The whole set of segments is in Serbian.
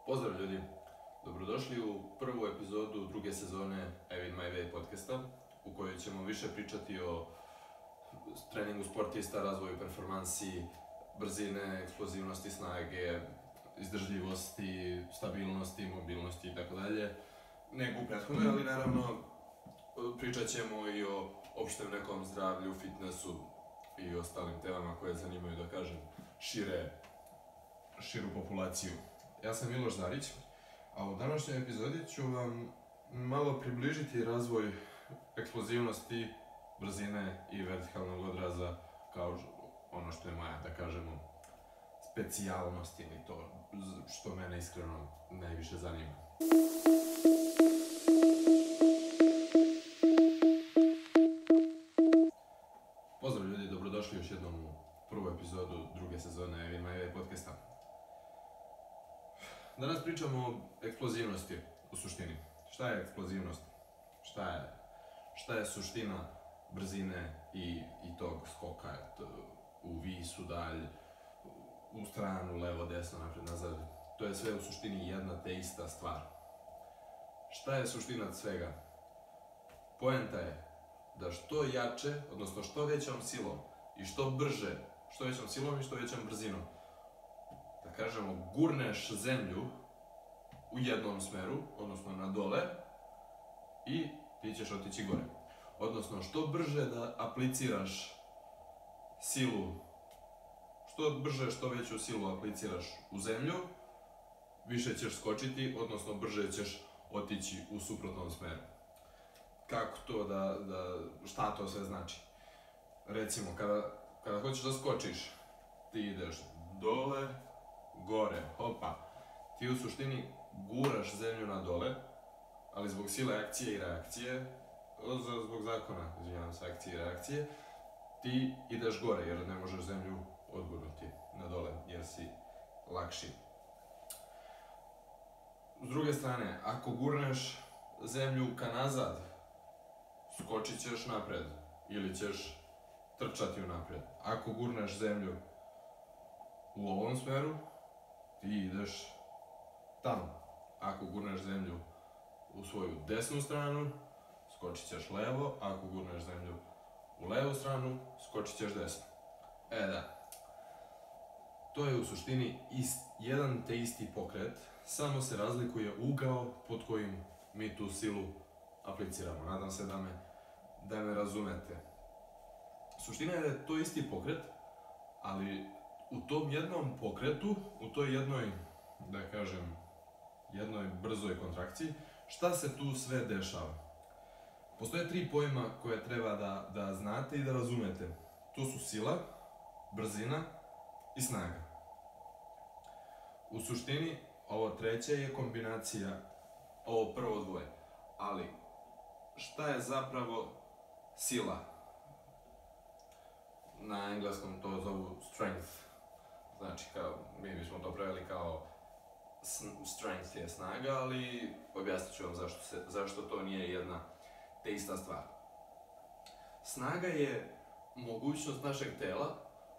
Pozdrav ljudi, dobrodošli u prvu epizodu druge sezone I Win My Way podcasta u kojoj ćemo više pričati o treningu sportista, razvoju performansi, brzine, eksplozivnosti, snage, izdržljivosti, stabilnosti, mobilnosti itd. Nego u prethodnoj, ali naravno pričat ćemo i o opštem nekom zdravlju, fitnessu i ostalim temama koje zanimaju, da kažem, širu populaciju. Ja sam Miloš Zarić, a u današnjoj epizodi ću vam malo približiti razvoj eksplozivnosti, brzine i vertikalnog odraza kao ono što je moja, da kažemo, specijalnost ili to što mene iskreno najviše zanima. Pozdrav ljudi, dobrodošli još jednom u prvu epizodu druge sezone I Win My Way podcasta. Danas pričamo o eksplozivnosti u suštini. Šta je eksplozivnost? Šta je suština brzine i tog skoka u vis, u dalj, u stranu, levo, desno, napred, nazad? To je sve u suštini jedna te ista stvar. Šta je suština svega? Poenta je da što jače, odnosno što većom silom i što brže, što većom silom i što većom brzinom, da kažemo, gurneš zemlju u jednom smeru, odnosno na dole, i ti ćeš otići gore. Odnosno, što brže da apliciraš silu, što brže, što veću silu apliciraš u zemlju, više ćeš skočiti, odnosno brže ćeš otići u suprotnom smeru. Kako to šta to sve znači? Recimo, kada hoćeš da skočiš, ti ideš dole, gore, hopa. Ti u suštini guraš zemlju na dole, ali zbog sile akcije i reakcije, zbog zakona, akcije i reakcije, ti ideš gore jer ne možeš zemlju odgurnuti na dole jer si lakši. S druge strane, ako gurneš zemlju ka nazad, skočit ćeš napred ili ćeš trčati unapred. Ako gurneš zemlju u ovom smeru, ti ideš tamo. Ako gurneš zemlju u svoju desnu stranu, skočit ćeš levo. Ako gurneš zemlju u levu stranu, skočit ćeš desno. Da. To je u suštini jedan te isti pokret, samo se razlikuje ugao pod kojim mi tu silu apliciramo. Nadam se da me razumete. Suština je da je to isti pokret, ali u tom jednom pokretu, u toj jednoj, da kažem, jednoj brzoj kontrakciji, šta se tu sve dešava? Postoje 3 pojma koje treba da znate i da razumete. To su sila, brzina i snaga. U suštini, ovo treće je kombinacija ovo prvo dvoje. Ali, šta je zapravo sila? Na engleskom to zovu strength. Znači, mi bismo to preveli kao strength je snaga, ali objasnit ću vam zašto to nije jedna te ista stvar. Snaga je mogućnost našeg tela,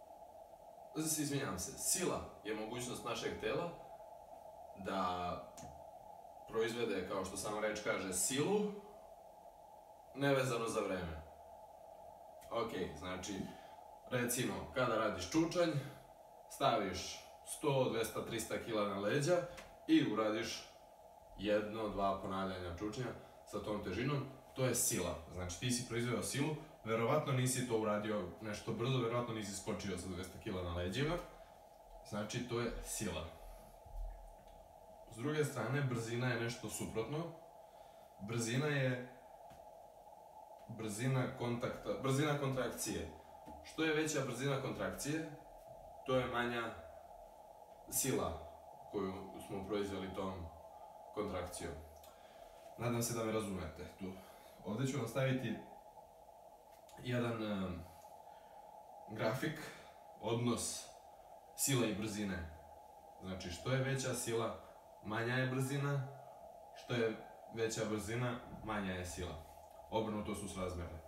sila je mogućnost našeg tela da proizvede, kao što sama reč kaže, silu, nevezano za vreme. Ok, znači, recimo, kada radiš čučanj, staviš 100, 200, 300 kg na leđa i uradiš 1-2 ponavljanja čučnja sa tom težinom, to je sila. Znači, ti si proizveo silu, verovatno nisi to uradio nešto brzo, verovatno nisi skočio sa 200 kg na leđima, znači to je sila. S druge strane, brzina je nešto suprotno. Brzina je brzina kontrakcije. Što je veća brzina kontrakcije, to je manja sila koju smo proizveli tom kontrakcijom. Nadam se da me razumete tu. Ovdje ću vam staviti jedan grafik, odnos sile i brzine. Znači, što je veća sila, manja je brzina, što je veća brzina, manja je sila. Obrnuto su srazmerne.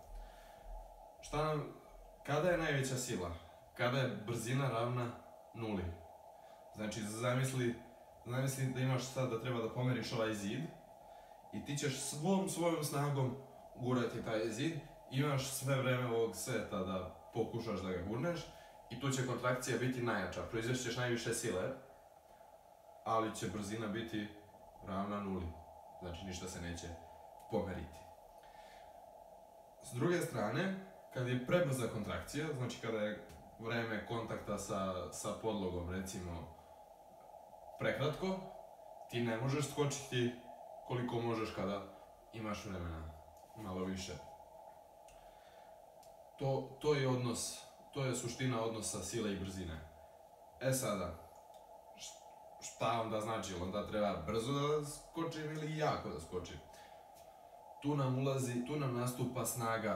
Kada je najveća sila? Kada je brzina ravna nuli. Znači, zamisli zamisli da imaš sad da treba da pomeriš ovaj zid i ti ćeš svom svojom snagom gurati taj zid, imaš sve vreme ovog sveta da pokušaš da ga gurneš i tu će kontrakcija biti najjača, proizvešćeš najviše sile, ali će brzina biti ravna nuli, znači ništa se neće pomeriti. S druge strane, kad je prebrza kontrakcija, znači kada je vreme kontakta sa podlogom, recimo, prekratko, ti ne možeš skočiti koliko možeš kada imaš vremena, malo više. To je odnos, to je suština odnosa sile i brzine. E sada, šta onda znači? Onda treba brzo da skočim ili jako da skočim? Tu nam nastupa snaga.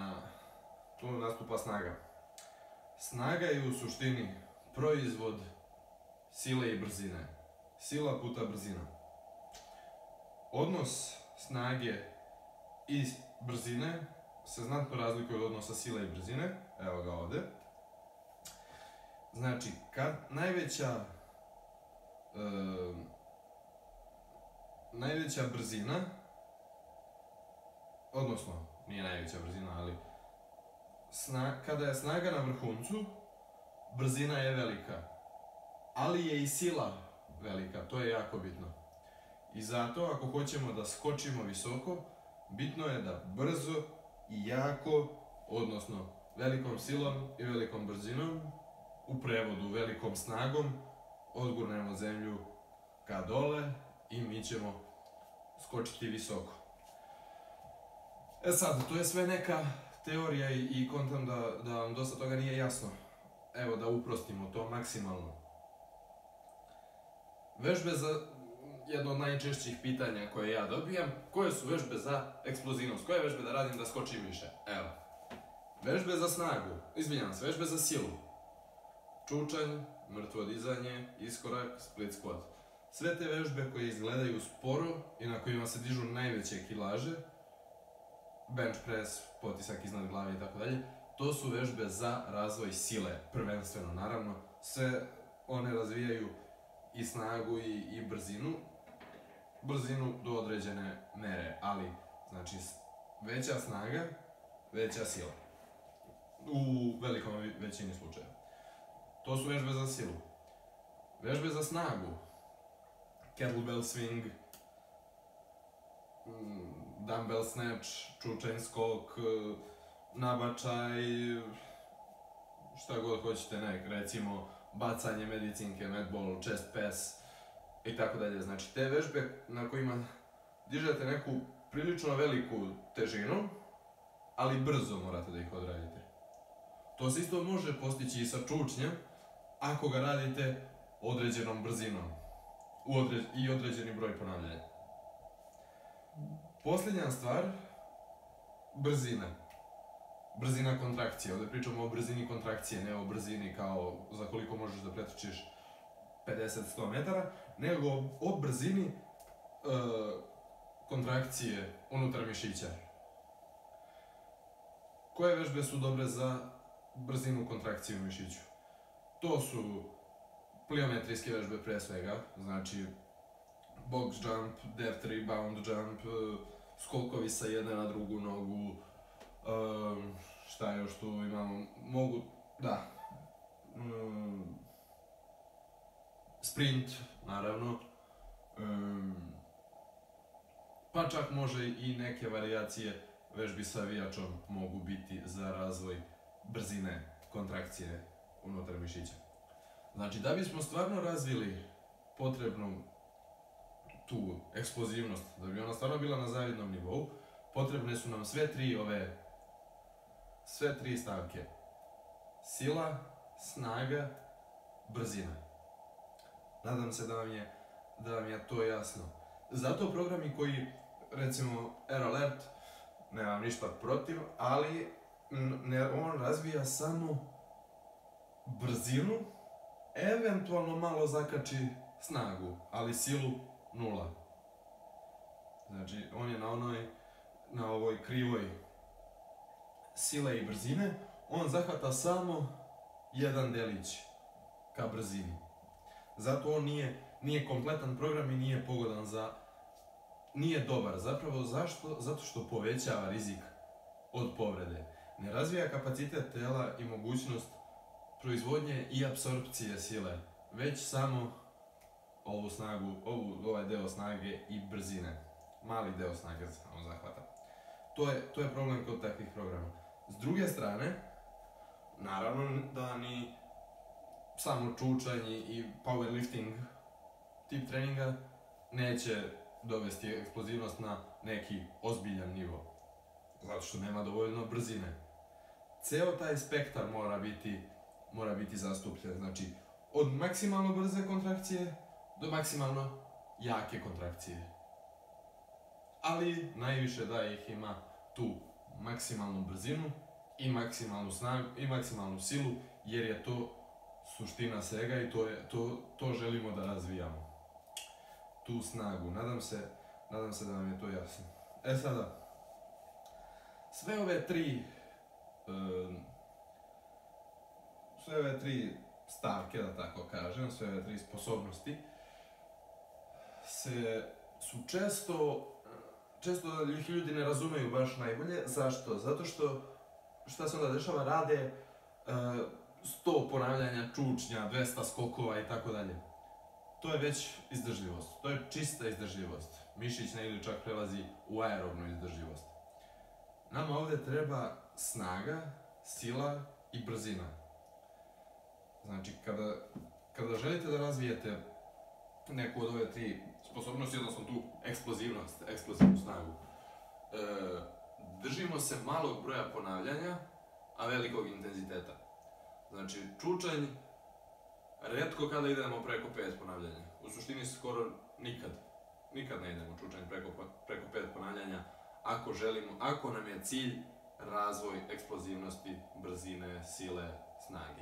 Snaga je u suštini proizvod sile i brzine. Sila puta brzina. Odnos snage i brzine se znatno razlikuje od odnosa sile i brzine. Evo ga ovde. Znači, kad najveća brzina, odnosno, nije najveća brzina, ali kada je snaga na vrhuncu, brzina je velika, ali je i sila velika, to je jako bitno. I zato, ako hoćemo da skočimo visoko, bitno je da brzo i jako, odnosno velikom silom i velikom brzinom, u prevodu velikom snagom, odgurnemo zemlju ka dole i mi ćemo skočiti visoko. E sad, to je sve neka teorija i kontam da vam dosta toga nije jasno. Evo, da uprostimo to maksimalno. Vežbe za jedno od najčešćih pitanja koje ja dobijam, koje su vežbe za eksplozivnost, koje vežbe da radim da skočim više? Evo, vežbe za snagu, vežbe za silu, čučanj, mrtvo dizanje, iskorak, split squat. Sve te vežbe koje izgledaju sporo i na kojima se dižu najveće kilaže, bench press, potisak iznad glave i tako dalje, to su vežbe za razvoj sile, prvenstveno naravno. Sve one razvijaju i snagu i brzinu do određene mere, ali znači veća snaga, veća sila. U velikom većini slučaja. To su vežbe za silu. Vežbe za snagu, kettlebell swing, dumbbell snatch, čučanj skok, nabačaj, šta god hoćete, recimo bacanje medicinke, netball, chest pass i tako dalje. Znači te vežbe na kojima dižete neku prilično veliku težinu, ali brzo morate da ih odradite. To se isto može postići i sa čučnjem ako ga radite određenom brzinom i određeni broj ponavljanja. Posljednja stvar, brzina. Brzina kontrakcije. Ovdje pričamo o brzini kontrakcije, ne o brzini kao za koliko možeš da pretrčiš 50-100 metara, nego o brzini kontrakcije unutar mišića. Koje vežbe su dobre za brzinu kontrakcije u mišiću? To su pliometrijske vežbe pre svega, znači box jump, depth rebound jump, skokovi sa jedne na drugu nogu, šta još tu imamo, sprint, naravno, pa čak može i neke varijacije vežbi sa vijačom mogu biti za razvoj brzine kontrakcije unutar mišića. Znači, da bismo stvarno razvili potrebnu tu eksplozivnost, da bi ona stvarno bila na zavidnom nivou, potrebne su nam sve tri stavke. Sila, snaga, brzina. Nadam se da vam je to jasno. Zato programi koji, recimo Air Alert, nemam ništa protiv, ali on razvija samo brzinu, eventualno malo zakači snagu, ali silu nula. Znači, on je na ovoj krivoj sile i brzine, on zahvata samo jedan delić ka brzini. Zato on nije kompletan program i nije pogodan za... Nije dobar. Zapravo zašto? Zato što povećava rizik od povrede. Ne razvija kapacitet tela i mogućnost proizvodnje i apsorpcije sile, već samo ovu snagu, ovaj deo snage i brzine. Mali deo snage samo zahvata. To je problem kod takvih programa. S druge strane, naravno da ni samo čučanje i powerlifting tip treninga neće dovesti eksplozivnost na neki ozbiljan nivo. Zato što nema dovoljno brzine. Ceo taj spektar mora biti zastupljen. Znači, od maksimalno brze kontrakcije do maksimalno jake kontrakcije. Ali najviše da ih ima tu maksimalnu brzinu i maksimalnu snagu i maksimalnu silu, jer je to suština svega i to želimo da razvijamo. Tu snagu. Nadam se da vam je to jasno. Sada, sve ove tri stavke, da tako kažem, sve ove tri sposobnosti su često ih ljudi ne razumeju baš najbolje. Zašto? Zato što šta se onda dešava, rade 100 ponavljanja čučnja, 200 skokova i tako dalje. To je već izdržljivost, to je čista izdržljivost. Mišićna ili čak prelazi u aerobnu izdržljivost. Nama ovdje treba snaga, sila i brzina. Znači, kada želite da razvijete neku od ove tri sposobnosti, odnosno tu eksplozivnu snagu, držimo se malog broja ponavljanja, a velikog intenziteta. Znači, čučanj, retko kada idemo preko 5 ponavljanja. U suštini skoro nikad ne idemo čučanj preko 5 ponavljanja ako nam je cilj razvoj eksplozivnosti, brzine, sile, snage.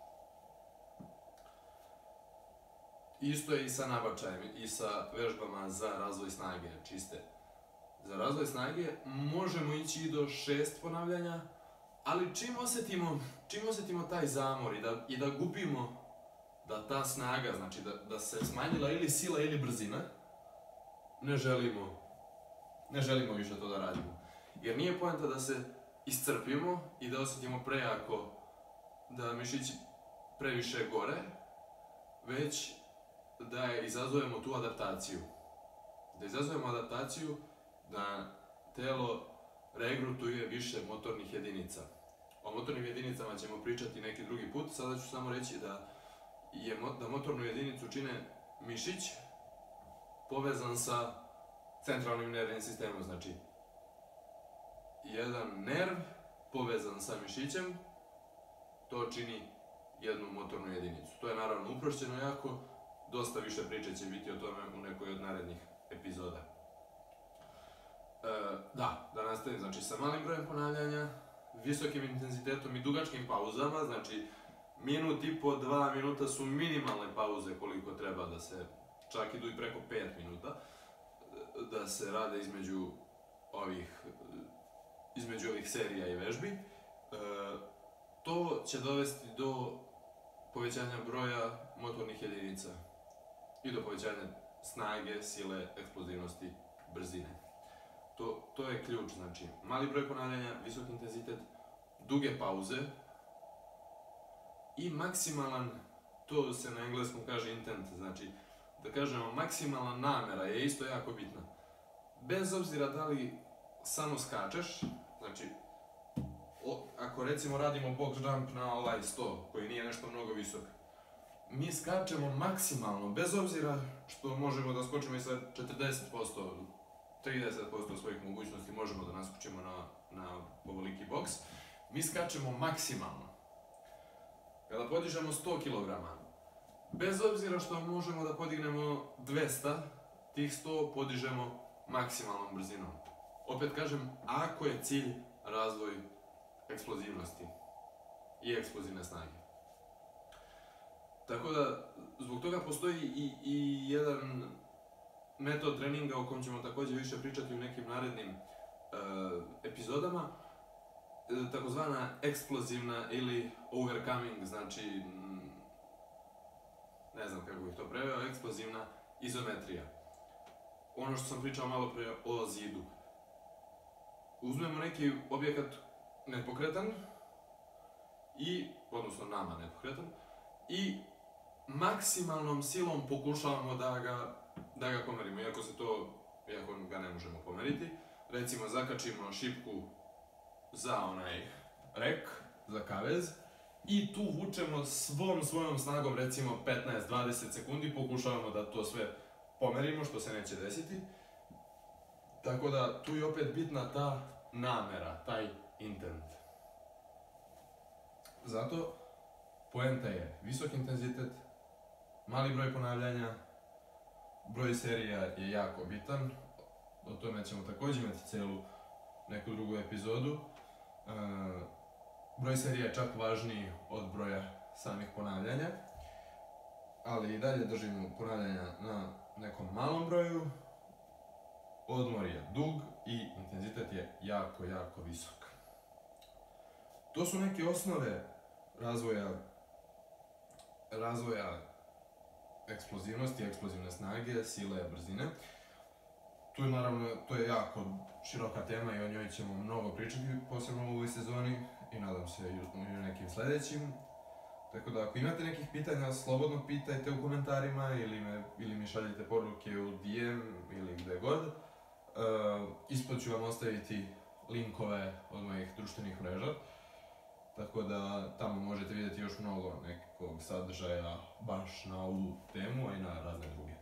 Isto je i sa nabačajem i sa vežbama za razvoj snage, čiste. Za razvoj snage možemo ići i do 6 ponavljanja, ali čim osjetimo taj zamor i da gubimo, da ta snaga, znači da se smanjila ili sila ili brzina, ne želimo više to da radimo. Jer nije poenta da se iscrpimo i da osjetimo prejako, da mišići previše gore, već da izazovemo tu adaptaciju. Da izazovemo adaptaciju da telo regrutuje više motornih jedinica. O motornim jedinicama ćemo pričati neki drugi put, sada ću samo reći da motornu jedinicu čine mišić povezan sa centralnim nervnim sistemom, znači jedan nerv povezan sa mišićem, to čini jednu motornu jedinicu. To je naravno uprošćeno jako, dosta više priče će biti o tome u nekoj od narednih epizoda. Da nastavim, znači sa malim brojem ponavljanja, visokim intenzitetom i dugačkim pauzama, znači minut i po, 2 minuta su minimalne pauze koliko treba da se, čak idu i preko 5 minuta, da se rade između ovih serija i vežbi. To će dovesti do povećanja broja motornih jedinica i do povećanja snage, sile, eksplozivnosti, brzine. To je ključ, znači mali broj ponavljanja, visok intenzitet, duge pauze i maksimalan, to se na engleskom kaže intent, znači da kažemo maksimalna namera je isto jako bitna. Bez obzira da li samo skačeš, znači ako recimo radimo box jump na ovaj 100 koji nije nešto mnogo visok, mi skačemo maksimalno, bez obzira što možemo da skočimo i sa 40%, 30% svojih mogućnosti možemo da naskočimo na ovoliki boks, mi skačemo maksimalno. Kada podižemo 100 kg, bez obzira što možemo da podignemo 200, tih 100 podižemo maksimalnom brzinom. Opet kažem, ako je cilj razvoj eksplozivnosti i eksplozivne snage. Tako da, zbog toga postoji i jedan metod treninga o kom ćemo također više pričati u nekim narednim epizodama, takozvana eksplozivna ili overcoming, znači ne znam kako bih to preveo, eksplozivna izometrija. Ono što sam pričao malo pre o zidu. Uzmemo neki objekat nepokretan, odnosno nama nepokretan, i maksimalnom silom pokušavamo da ga pomerimo, iako ga ne možemo pomeriti. Recimo, zakačimo šipku za onaj rek, za kavez, i tu vučemo svom svojom snagom, recimo 15-20 sekundi, pokušavamo da to sve pomerimo, što se neće desiti. Tako da, tu je opet bitna ta namera, taj intent. Zato, poenta je visok intenzitet, mali broj ponavljanja, broj serija je jako bitan, o tome ćemo također imati celu neku drugu epizodu. Broj serija je čak važniji od broja samih ponavljanja, ali i dalje držimo ponavljanja na nekom malom broju, odmor je dug i intenzitet je jako, jako visok. To su neke osnove razvoja eksplozivnosti, eksplozivne snage, sile, brzine. To je jako široka tema i o njoj ćemo mnogo pričati, posebno u ovoj sezoni i nadam se i u nekim sledećim. Tako da ako imate nekih pitanja, slobodno pitajte u komentarima ili mi šaljite poruke u DM ili gde god. Ispod ću vam ostaviti linkove od mojih društvenih mreža, tako da tamo možete vidjeti još mnogo nekog sadržaja baš na ovu temu, a i na razne druge.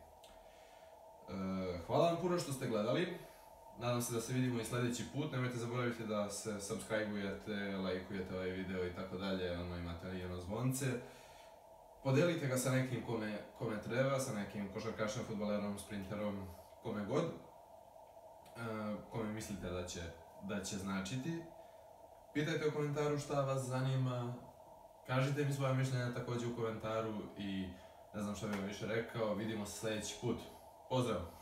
Hvala vam puno što ste gledali, nadam se da se vidimo i sledeći put, nemojte zaboraviti da se subscribe-ujete, lajkujete ovaj video i tako dalje, imate i ono zvonce. Podelite ga sa nekim kome treba, sa nekim košarkašem, fudbalerom, sprinterom, kome god, kome mislite da će značiti. Pitajte u komentaru šta vas zanima, kažite mi svoje mišljenja također u komentaru i ne znam šta bih vam više rekao, vidimo se sledeći put. Pozdrav!